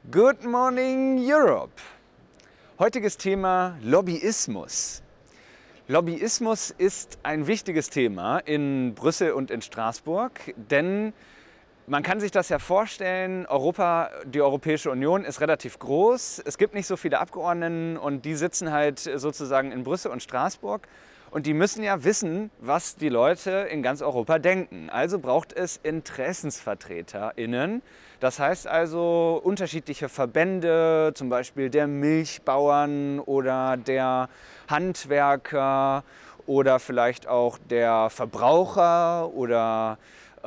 Good morning Europe! Heutiges Thema Lobbyismus. Lobbyismus ist ein wichtiges Thema in Brüssel und in Straßburg, denn man kann sich das ja vorstellen, die Europäische Union ist relativ groß, es gibt nicht so viele Abgeordneten und die sitzen halt sozusagen in Brüssel und Straßburg. Und die müssen ja wissen, was die Leute in ganz Europa denken. Also braucht es InteressensvertreterInnen. Das heißt also unterschiedliche Verbände, zum Beispiel der Milchbauern oder der Handwerker oder vielleicht auch der Verbraucher oder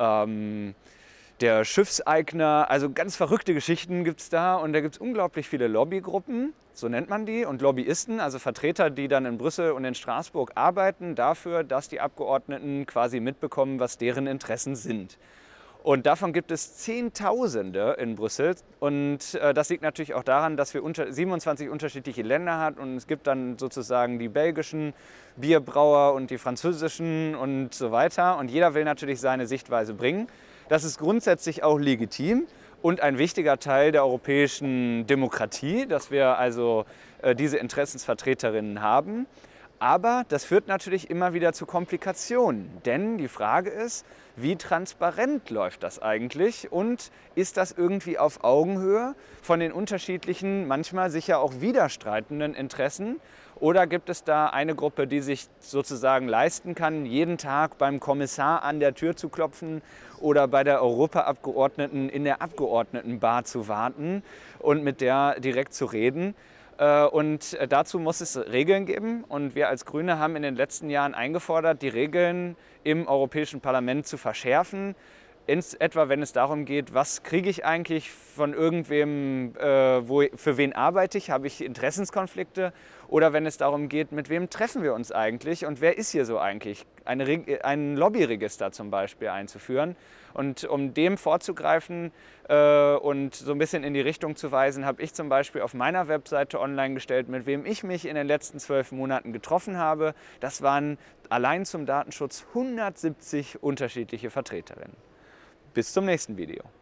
der Schiffseigner. Also ganz verrückte Geschichten gibt es da und da gibt es unglaublich viele Lobbygruppen, so nennt man die, und Lobbyisten, also Vertreter, die dann in Brüssel und in Straßburg arbeiten dafür, dass die Abgeordneten quasi mitbekommen, was deren Interessen sind. Und davon gibt es Zehntausende in Brüssel und das liegt natürlich auch daran, dass wir 27 unterschiedliche Länder haben und es gibt dann sozusagen die belgischen Bierbrauer und die französischen und so weiter und jeder will natürlich seine Sichtweise bringen. Das ist grundsätzlich auch legitim und ein wichtiger Teil der europäischen Demokratie, dass wir also diese Interessensvertreterinnen haben. Aber das führt natürlich immer wieder zu Komplikationen, denn die Frage ist, wie transparent läuft das eigentlich und ist das irgendwie auf Augenhöhe von den unterschiedlichen, manchmal sicher auch widerstreitenden Interessen? Oder gibt es da eine Gruppe, die sich sozusagen leisten kann, jeden Tag beim Kommissar an der Tür zu klopfen oder bei der Europaabgeordneten in der Abgeordnetenbar zu warten und mit der direkt zu reden? Und dazu muss es Regeln geben und wir als Grüne haben in den letzten Jahren eingefordert, die Regeln im Europäischen Parlament zu verschärfen. Etwa wenn es darum geht, was kriege ich eigentlich von irgendwem, für wen arbeite ich, habe ich Interessenskonflikte, oder wenn es darum geht, mit wem treffen wir uns eigentlich und wer ist hier so eigentlich, ein Lobbyregister zum Beispiel einzuführen. Und um dem vorzugreifen und so ein bisschen in die Richtung zu weisen, habe ich zum Beispiel auf meiner Webseite online gestellt, mit wem ich mich in den letzten 12 Monaten getroffen habe. Das waren allein zum Datenschutz 170 unterschiedliche Vertreterinnen. Bis zum nächsten Video.